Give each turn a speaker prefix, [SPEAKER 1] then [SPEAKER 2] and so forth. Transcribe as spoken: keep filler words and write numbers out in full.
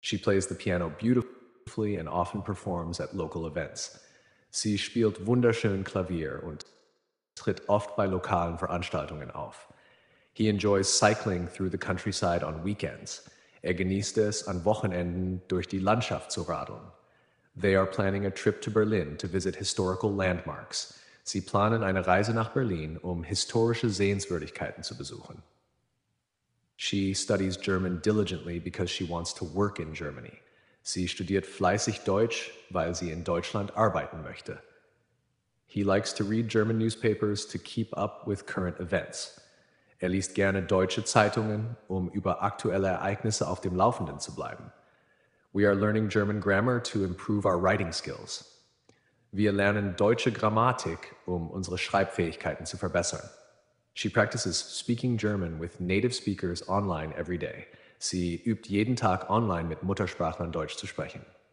[SPEAKER 1] She plays the piano beautifully and often performs at local events. Sie spielt wunderschön Klavier und tritt oft bei lokalen Veranstaltungen auf. He enjoys cycling through the countryside on weekends. Er genießt es, an Wochenenden durch die Landschaft zu radeln. They are planning a trip to Berlin to visit historical landmarks. Sie planen eine Reise nach Berlin, um historische Sehenswürdigkeiten zu besuchen. She studies German diligently because she wants to work in Germany. Sie studiert fleißig Deutsch, weil sie in Deutschland arbeiten möchte. He likes to read German newspapers to keep up with current events. Er liest gerne deutsche Zeitungen, um über aktuelle Ereignisse auf dem Laufenden zu bleiben. We are learning German grammar to improve our writing skills. Wir lernen deutsche Grammatik, um unsere Schreibfähigkeiten zu verbessern. She practices speaking German with native speakers online every day. Sie übt jeden Tag online mit Muttersprachlern Deutsch zu sprechen.